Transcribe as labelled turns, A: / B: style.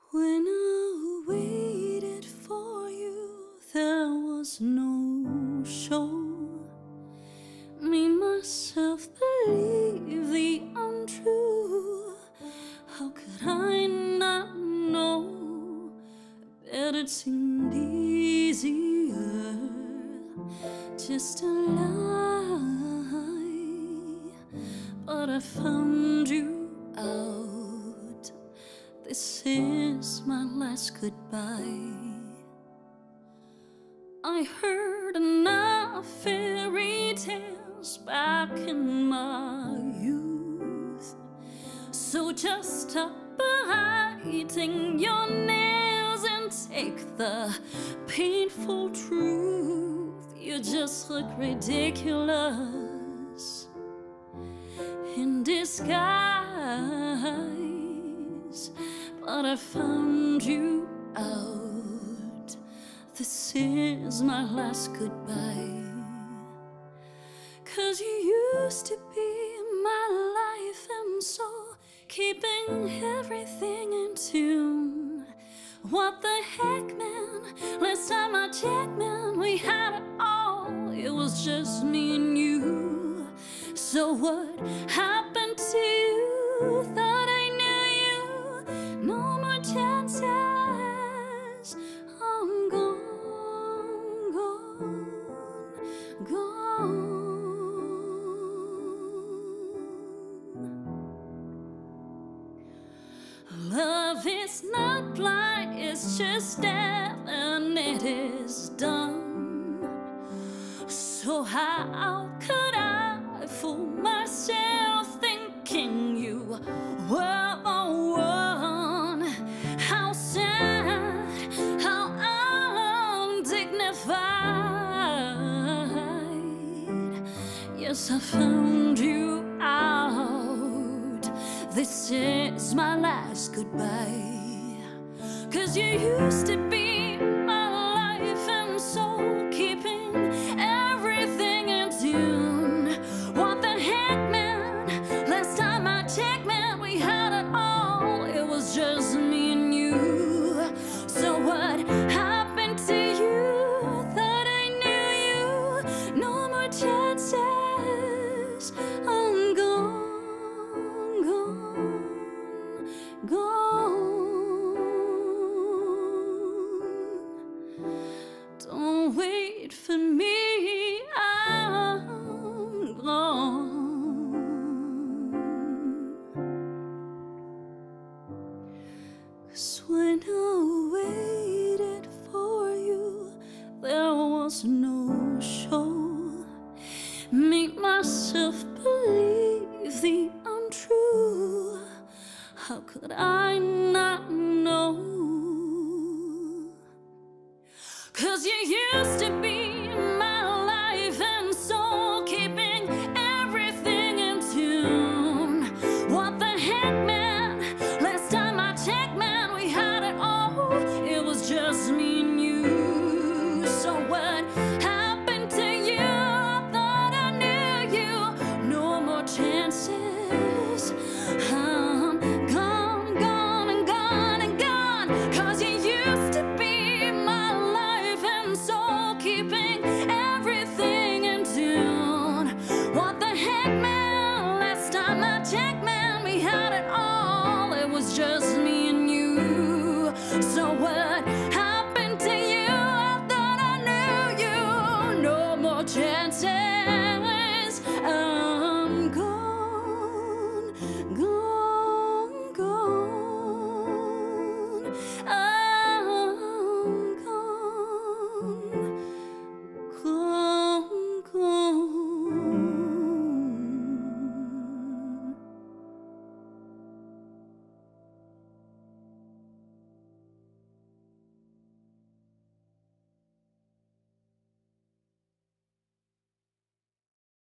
A: When I waited for you, there was no show. Made myself believe the untrue. How could I not know that it seemed easier just to lie? But I found you out. This is my last goodbye. I heard enough fairy tales back in my youth, so just stop biting your nails and take the painful truth. You just look ridiculous in disguise. But I found you out. This is my last goodbye. 'Cause you used to be my life and soul, keeping everything in tune. What the heck, man? Last time I checked, man, we had it all. It was just me and you. So what happened to you? Thought I knew you. No more chances. I'm gone, gone, gone. Love is not blind, it's just death, and it is done. So how could I fool myself thinking you were the one? How sad, how undignified. Yes, I found you out. This is my last goodbye. 'Cause you used to be my life and soul, keeping everything in tune. What the heck, man? Last time I checked, man, we had it all. It was just me and you. So what happened to you? Thought I knew you. No more chances. I'm gone, gone, gone. Don't wait for me, I'm gone. 'Cause when I waited for you, there was no show. Made myself believe the untrue. How could I not know? 'Cause you used to be my life and soul, keeping everything in tune. What the heck, man? Last time I checked, man, we had it all. It was just me and you. So what happened to you? Thought I knew you. No more chances. I'm gone, gone, and gone, and gone. 'Cause you used to be my life and soul, keeping everything in tune. What the heck, man? Last time I checked, man, we had it all. It was just me and you. So what happened to you? I thought I knew you. No more chances. I'm gone, gone, gone.